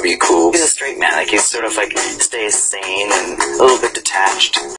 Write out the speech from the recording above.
be cool. He's a straight man, like he's sort of like stays sane and a little bit detached.